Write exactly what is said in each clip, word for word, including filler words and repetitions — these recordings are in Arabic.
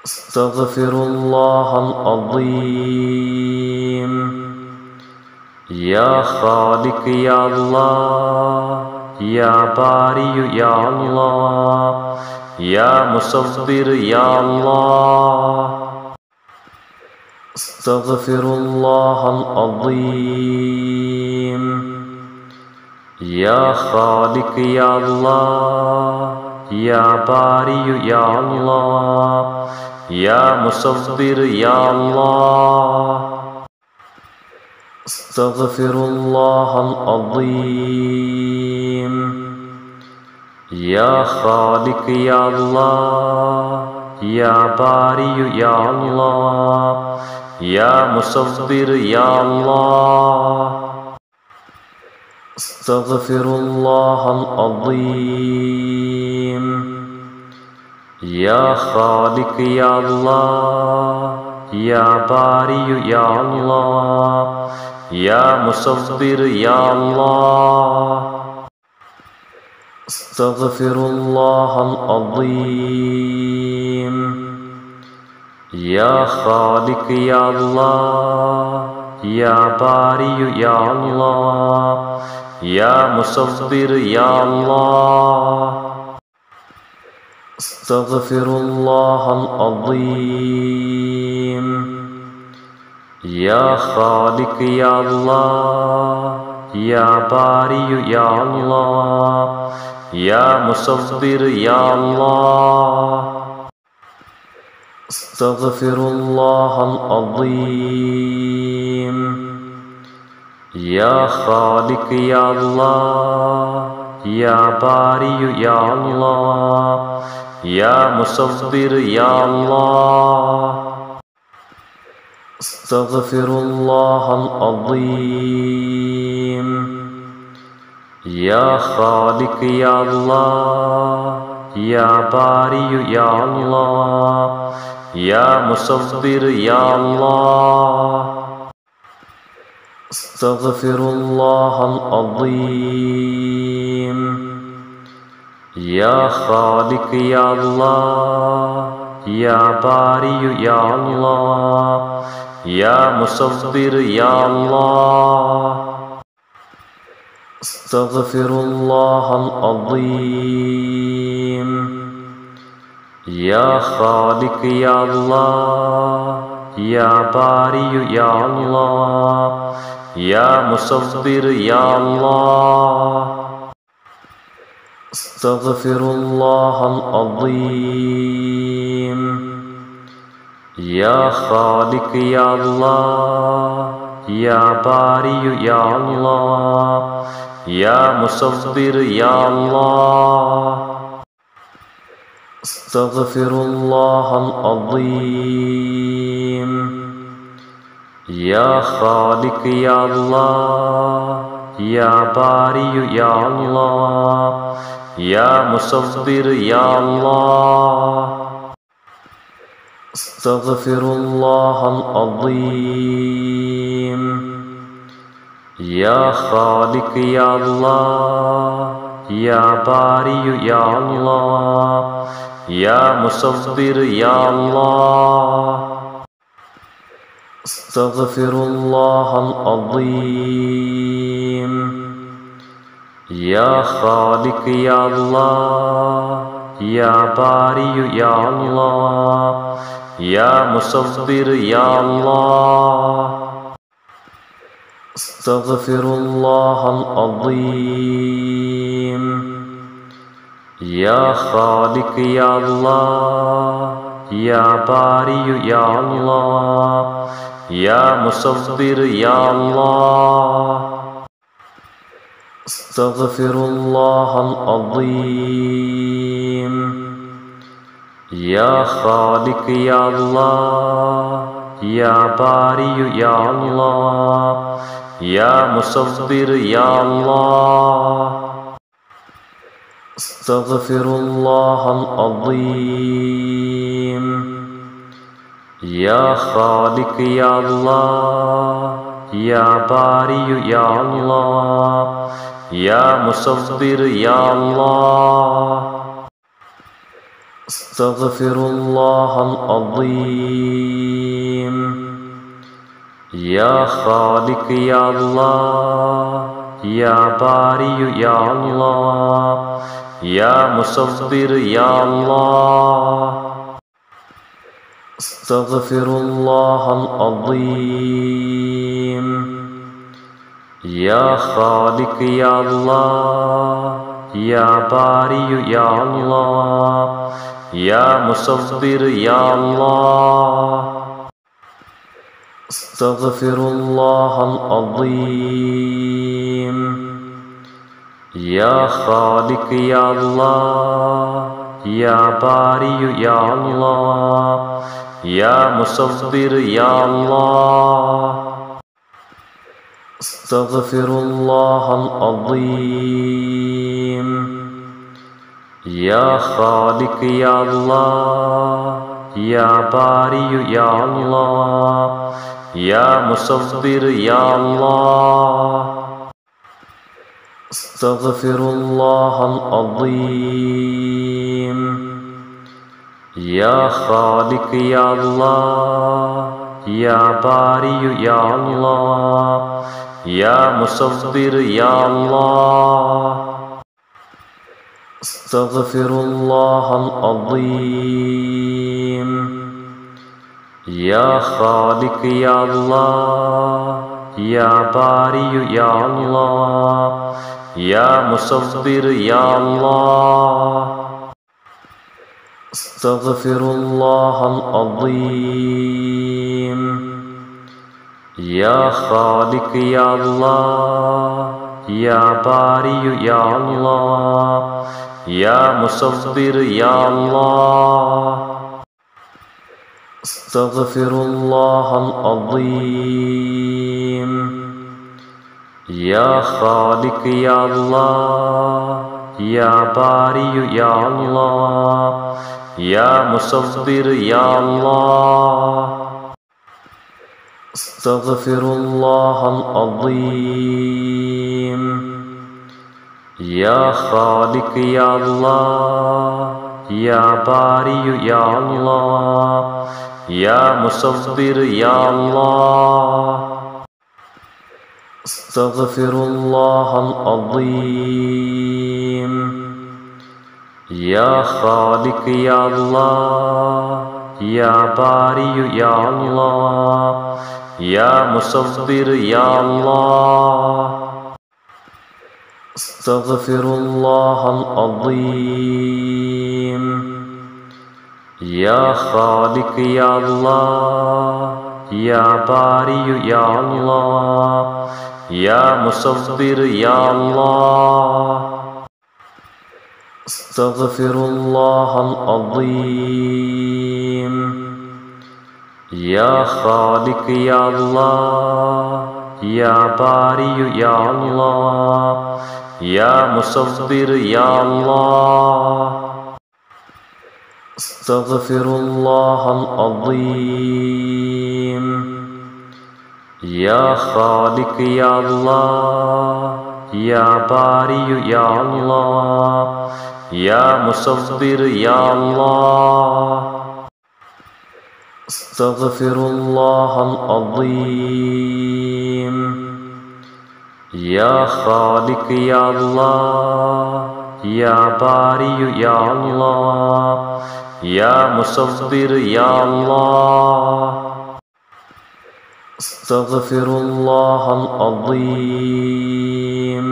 أستغفر الله العظيم. يا خالق يا الله، يا باري يا الله، يا مصبر يا الله. أستغفر الله العظيم. يا خالق يا الله، يا باري يا الله، يا مصبر يا الله. أستغفر الله العظيم. يا خالق يا الله، يا باري يا الله، يا مصبر يا الله. أستغفر الله العظيم. يا خالق يا الله، يا باري يا الله، يا مصبر يا الله. أستغفر الله العظيم. يا خالق يا الله، يا باري يا الله، يا مصبر يا الله. أستغفر الله العظيم. يا خالق يا الله، يا باري يا الله، يا مصبر يا الله. أستغفر الله العظيم. يا خالق يا الله، يا باري يا الله، يا مصبر يا الله. أستغفر الله العظيم. يا خالق يا الله، يا باري يا الله، يا مصبر يا الله. أستغفر الله العظيم. يا خالق يا الله، يا باري يا الله، يا مصبر يا الله. أستغفر الله العظيم. يا خالق يا الله، يا باري يا الله، يا مصبر يا الله. أستغفر الله العظيم. يا خالق يا الله، يا باري يا الله، يا مصبر يا الله. أستغفر الله العظيم. يا خالق يا الله، يا باري يا الله، يا مصبر يا الله. أستغفر الله العظيم. يا خالق يا الله، يا باري يا الله، يا مصبر يا الله. أستغفر الله العظيم. يا خالق يا الله، يا باري يا الله، يا مصبر يا الله. أستغفر الله العظيم. يا خالق يا الله، يا باري يا الله، يا مصبر يا الله. أستغفر الله العظيم. يا خالق يا الله، يا باري يا الله، يا مصبر يا الله. أستغفر الله العظيم. يا خالق يا الله، يا باري يا الله، يا مصبر يا الله. أستغفر الله العظيم. يا خالق يا الله، يا باري يا الله، يا مصبر يا الله. أستغفر الله العظيم. يا خالق يا الله، يا باري يا الله، يا مصبر يا الله. أستغفر الله العظيم. يا خالق يا الله، يا باري يا الله، يا مصبر يا الله. أستغفر الله العظيم. يا خالق يا الله، يا باري يا الله، يا مصبر يا الله. أستغفر الله العظيم. يا خالق يا الله، يا باري يا الله، يا مصبر يا الله. أستغفر الله العظيم. يا خالق يا الله، يا باري يا الله، يا مصبر يا الله. أستغفر الله العظيم. يا خالق يا الله، يا باري يا الله، يا مصبر يا الله. أستغفر الله العظيم. يا خالق يا الله، يا باري يا الله، يا مصبر يا الله. أستغفر الله العظيم. يا خالق يا الله، يا باري يا الله، يا مصبر يا الله. أستغفر الله العظيم. يا خالق يا الله، يا باري يا الله، يا مصبر يا الله. أستغفر الله العظيم. يا خالق يا الله، يا باري يا الله، يا مصبر يا الله. أستغفر الله العظيم. يا خالق يا الله، يا باري يا الله، يا مصبر يا الله. أستغفر الله العظيم. يا خالق يا الله، يا باري يا الله، يا مصبر يا الله. أستغفر الله العظيم. يا خالق يا الله، يا باري يا الله، يا مصبر يا الله. أستغفر الله العظيم.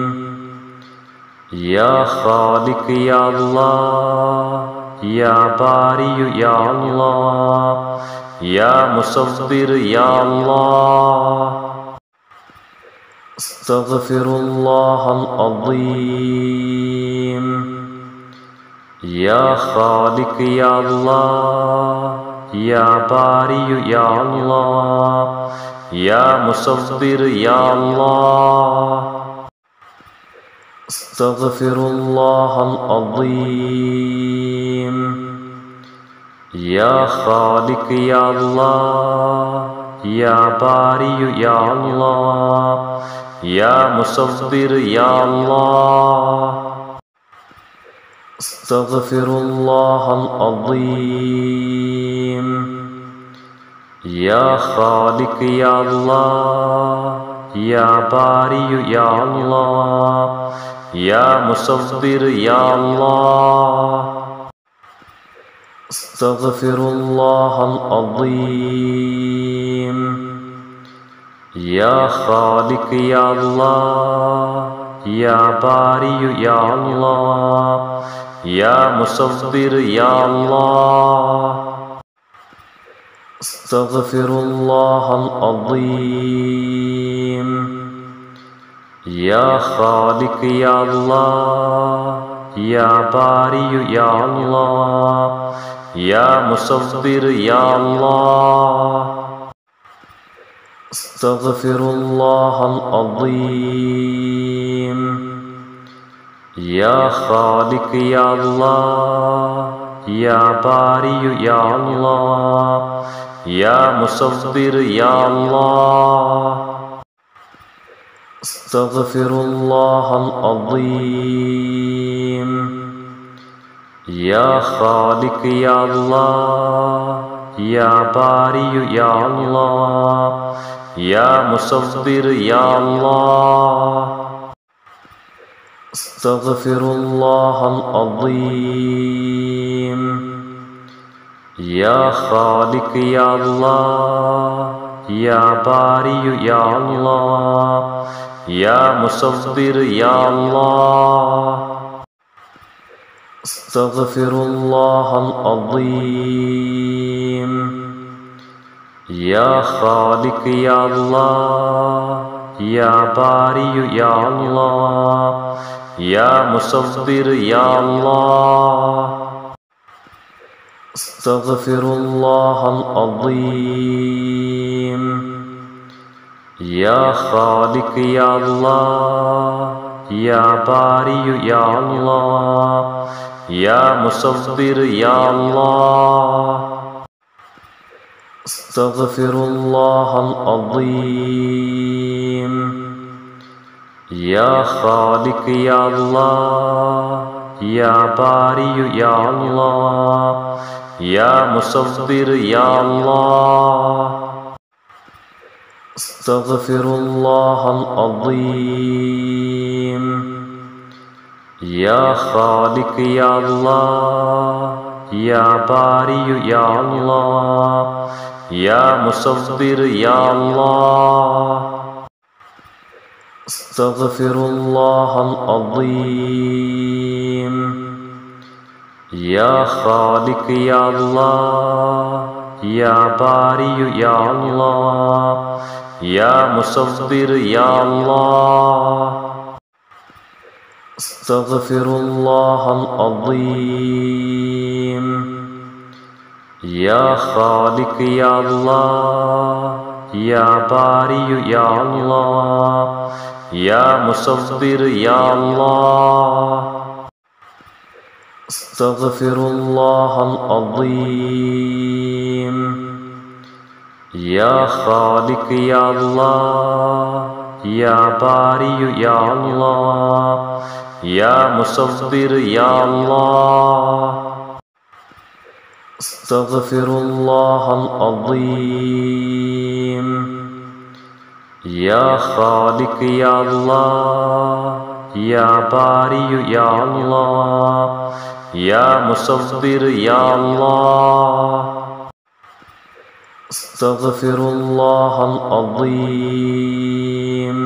يا خالق يا الله، يا باري يا الله، يا مصبر يا الله. أستغفر الله العظيم. يا خالق يا الله، يا باري يا الله، يا مصبر يا الله. أستغفر الله العظيم. يا خالق يا الله، يا باري يا الله، يا مصبر يا الله. أستغفر الله العظيم. يا خالق يا الله، يا باري يا الله، يا مصور يا الله. أستغفر الله العظيم. يا خالق يا الله، يا باري يا الله، يا مصور يا الله. أستغفر الله العظيم. يا خالق يا الله، يا باري يا الله، يا مصور يا الله. أستغفر الله العظيم. يا خالق يا الله، يا باري يا الله، يا مصور يا الله. أستغفر الله العظيم. يا خالق يا الله، يا باري يا الله، يا مصور يا الله. أستغفر الله العظيم. يا خالق يا الله، يا باري يا الله، يا مصور يا الله. أستغفر الله العظيم. يا خالق يا الله، يا باري يا الله، يا مصور يا الله. أستغفر الله العظيم. يا خالق يا الله، يا باري يا الله، يا مصور يا الله. أستغفر الله العظيم. يا خالق يا الله، يا باري يا الله، يا مصور يا الله. أستغفر الله العظيم. يا خالق يا الله، يا باري يا الله، يا مصور يا الله. أستغفر الله العظيم. يا خالق يا الله، يا باري يا الله، يا مصور يا الله. أستغفر الله العظيم. يا خالق يا الله، يا باري يا الله، يا مصور يا الله. أستغفر الله العظيم. يا خالق يا الله، يا باري يا الله، يا مصور يا الله. أستغفر الله العظيم. يا خالق يا الله، يا باري يا الله، يا مصور يا الله. أستغفر الله العظيم.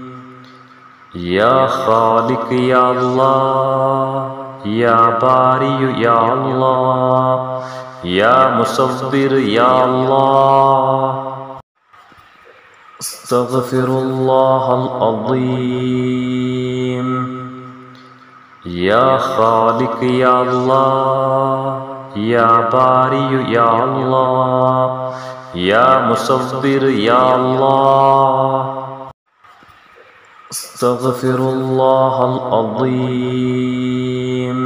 يا خالق يا الله، يا باري يا الله، يا مصور يا الله. أستغفر الله العظيم. يا خالق يا الله، يا باري يا الله، يا مصور يا الله. أستغفر الله العظيم.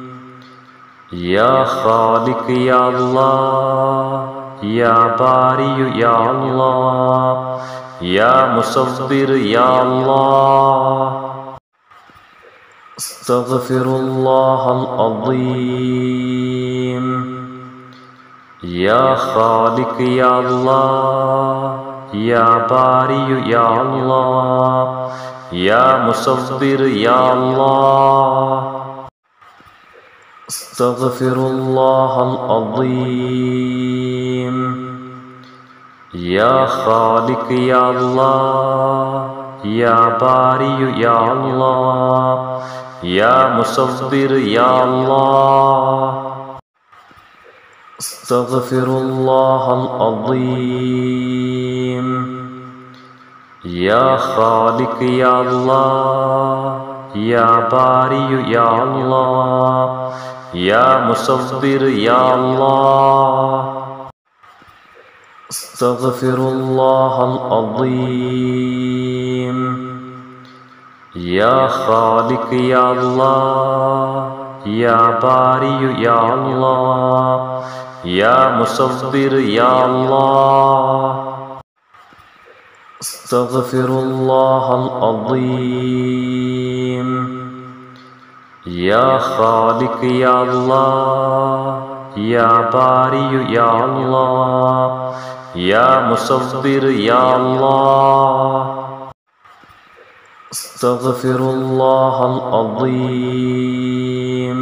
يا خالق يا الله، يا باري يا الله، يا مصور يا الله. أستغفر الله العظيم. يا خالق يا الله، يا باري يا الله، يا مصبر يا الله. أستغفر الله العظيم. يا خالق يا الله، يا باري يا الله، يا مصبر يا الله. أستغفر الله العظيم. يا خالق يا الله، يا باري يا الله، يا مصبر يا الله. أستغفر الله العظيم. يا خالق يا الله، يا باري يا الله، يا مصبر يا الله. أستغفر الله العظيم. يا خالق يا الله، يا باري يا الله، يا مصبر يا الله. أستغفر الله العظيم.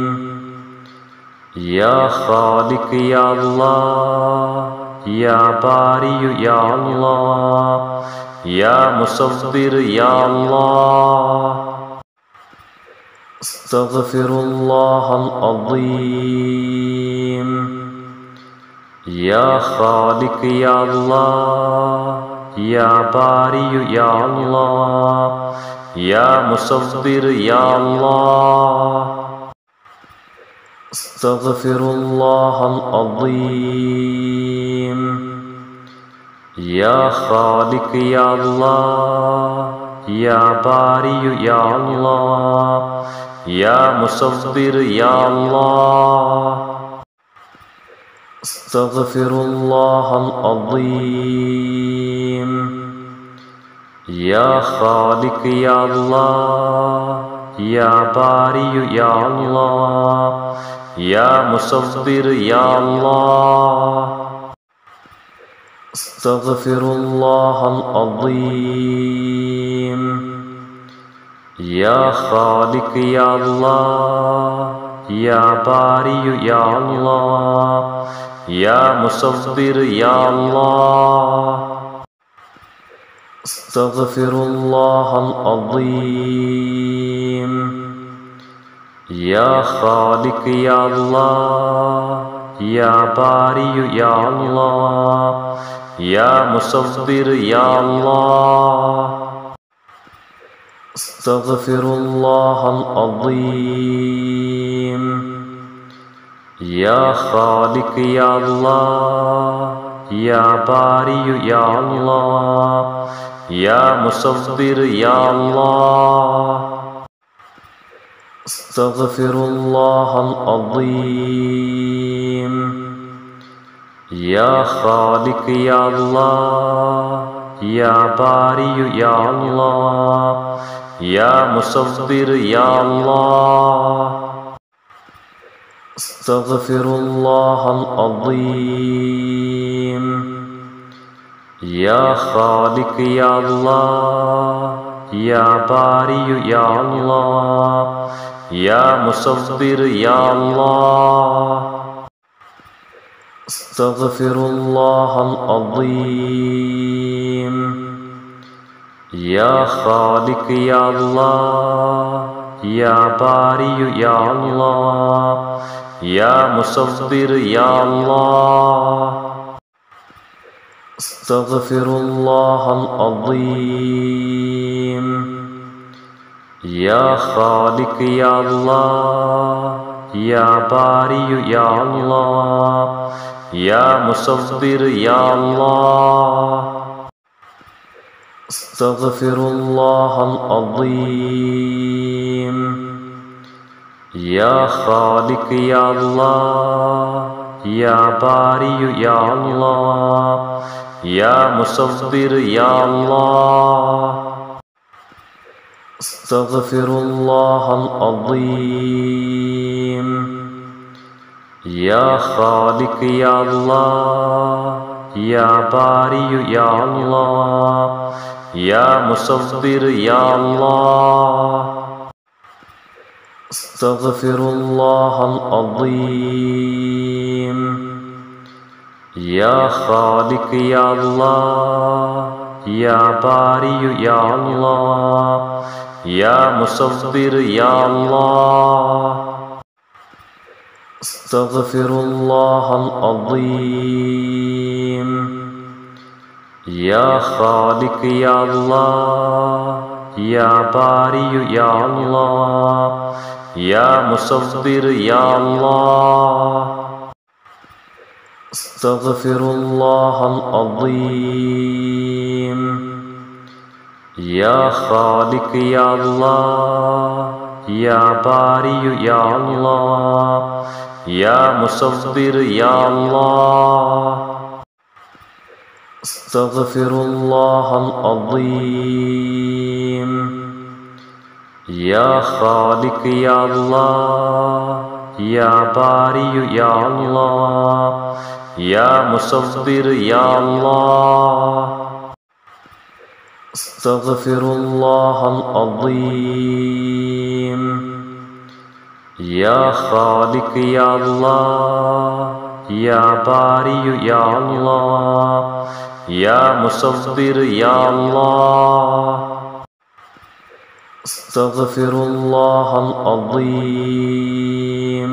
يا خالق يا الله، يا باري يا الله، يا مصبر يا الله. أستغفر الله العظيم. يا خالق يا الله، يا باري يا الله، يا مصبر يا الله. أستغفر الله العظيم. يا خالق يا الله، يا باري يا الله، يا مصبر يا الله. أستغفر الله العظيم. يا خالق يا الله، يا باري يا الله، يا مصبر يا الله. أستغفر الله العظيم. يا خالق يا الله، يا باري يا الله، يا مصبر يا الله. أستغفر الله العظيم. يا خالق يا الله، يا باري يا الله، يا مصبر يا الله. أستغفر الله العظيم. يا خالق يا الله، يا باري يا الله، يا مصبر يا الله. أستغفر الله العظيم. يا خالق يا الله، يا باري يا الله، يا مصبر يا الله. أستغفر الله العظيم. يا خالق يا الله، يا باري يا الله، يا مصبر يا الله. أستغفر الله العظيم. يا خالق يا الله، يا باري يا الله، يا مصبر يا الله. أستغفر الله العظيم. يا خالق يا الله، يا باري يا الله، يا مصبر يا الله. أستغفر الله العظيم. يا خالق يا الله، يا باري يا الله، يا مصبر يا الله. أستغفر الله العظيم. يا خالق يا الله، يا باري يا الله، يا مصبر يا الله. أستغفر الله العظيم. يا خالق يا الله، يا باري يا الله، يا مصبر يا الله. أستغفر الله العظيم. يا خالق يا الله، يا باري يا الله، يا مصبر يا الله. أستغفر الله العظيم. يا خالق يا الله، يا باري يا الله، يا مصبر يا الله. أستغفر الله العظيم. يا خالق يا الله، يا باري يا الله، يا مصبر يا الله. أستغفر الله العظيم. يا خالق يا الله، يا باري يا الله، يا مصبر يا الله. أستغفر الله العظيم.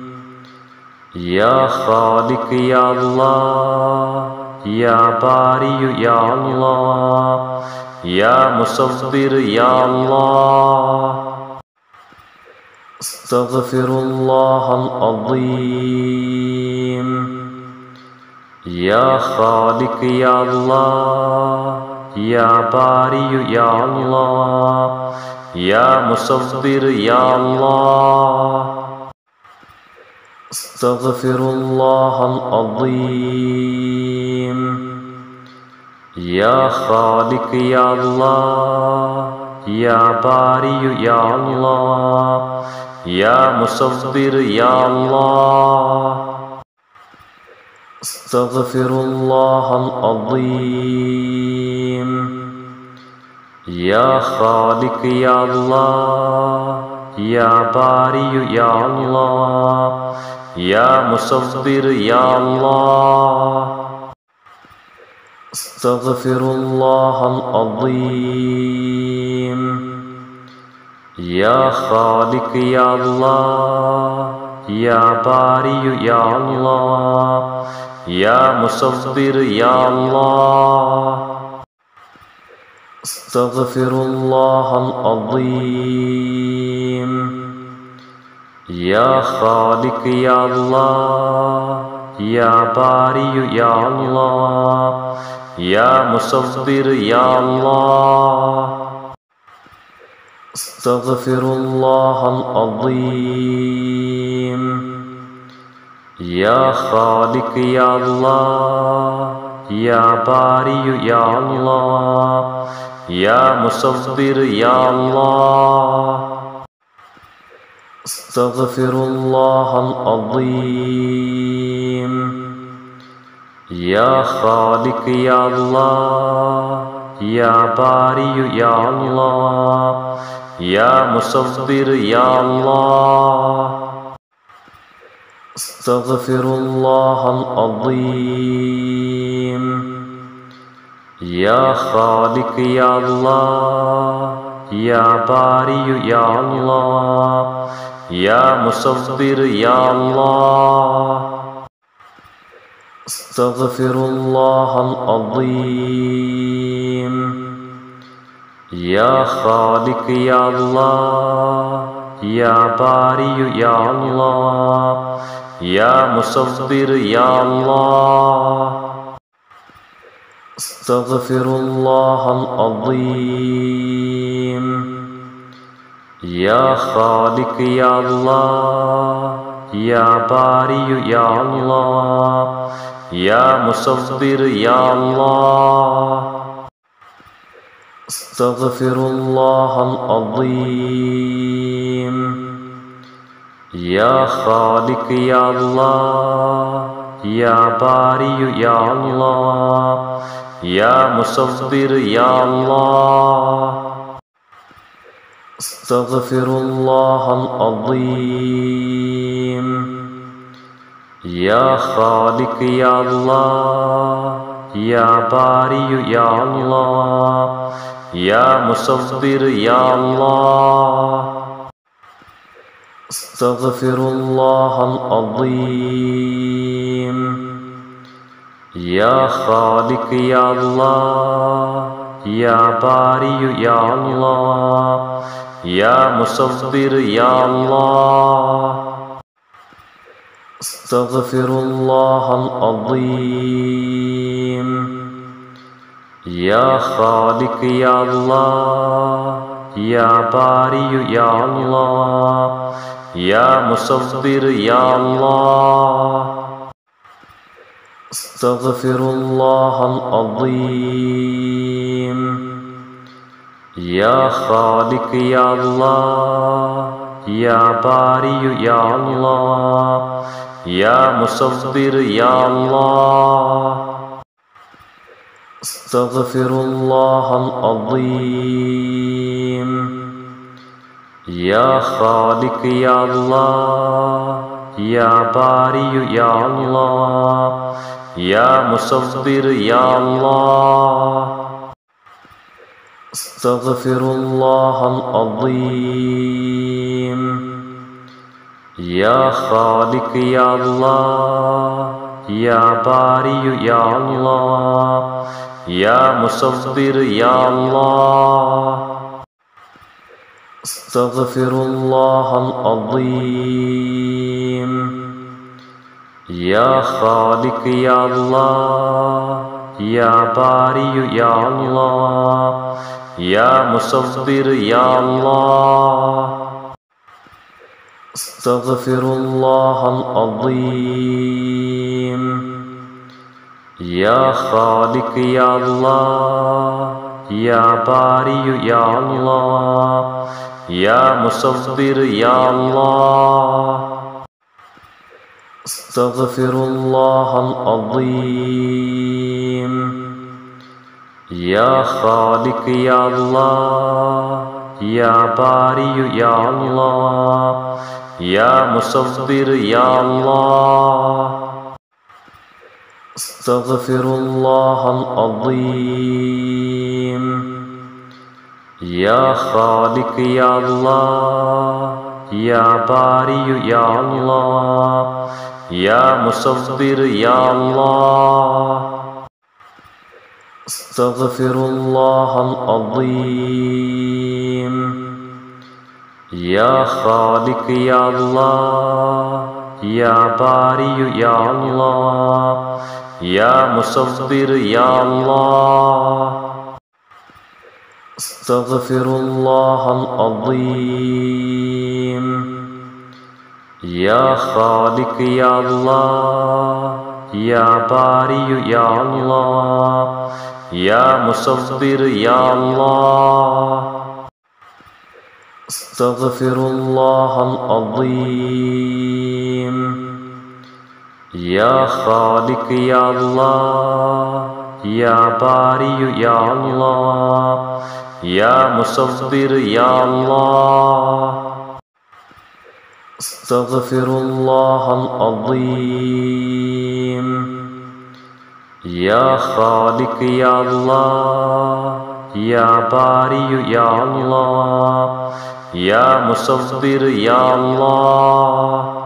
يا خالق يا الله، يا باري يا الله، يا مصبر يا الله. أستغفر الله العظيم. يا خالق يا الله، يا باري يا الله، يا مصبر يا الله. أستغفر الله العظيم. يا خالق يا الله، يا باري يا الله، يا مصبر يا الله. أستغفر الله العظيم. يا خالق يا الله، يا باري يا الله، يا مصبر يا الله. أستغفر الله العظيم. يا خالق يا الله، يا باري يا الله، يا مصبر يا الله. أستغفر الله العظيم. يا خالق يا الله، يا باري يا الله، يا مصبر يا الله. أستغفر الله العظيم. يا خالق يا الله، يا باري يا الله، يا مصبر يا الله. أستغفر الله العظيم. يا خالق يا الله، يا باري يا الله، يا مصبر يا الله. أستغفر الله العظيم. يا خالق يا الله، يا باري يا الله، يا مصبر يا الله. أستغفر الله العظيم. يا خالق يا الله، يا باري يا الله، يا مصبر يا الله. أستغفر الله العظيم. يا خالق يا الله، يا باري يا الله، يا مصبر يا الله. أستغفر الله العظيم. يا خالق يا الله، يا باري يا الله، يا مصور يا الله. أستغفر الله العظيم. يا خالق يا الله، يا باري يا الله، يا مصور يا الله. أستغفر الله العظيم. يا خالق يا الله، يا باري يا الله، يا مصور يا الله. أستغفر الله العظيم. يا خالق يا الله، يا باري يا الله، يا مصور يا الله. أستغفر الله العظيم. يا خالق يا الله، يا باري يا الله، يا مصور يا الله. أستغفر الله العظيم. يا خالق يا الله، يا باري يا الله، يا مصور يا الله. أستغفر الله العظيم. يا خالق يا الله، يا باري يا الله، يا مصور يا الله. أستغفر الله العظيم. يا خالق يا الله، يا باري يا الله، يا مصور يا الله. أستغفر الله العظيم. يا خالق يا الله، يا باري يا الله، يا مصور يا الله. أستغفر الله العظيم. يا خالق يا الله، يا باري يا الله، يا مصور يا الله. أستغفر الله العظيم. يا خالق يا الله، يا باري يا الله، يا مصور يا الله. أستغفر الله العظيم. يا خالق يا الله، يا باري يا الله، يا مصور يا الله. أستغفر الله العظيم. يا خالق يا الله، يا باري يا الله، يا مصور يا الله. أستغفر الله العظيم. يا خالق يا الله، يا باري يا الله، يا مصور يا الله. أستغفر الله العظيم. يا خالق يا الله، يا باري يا الله، يا مصور يا الله.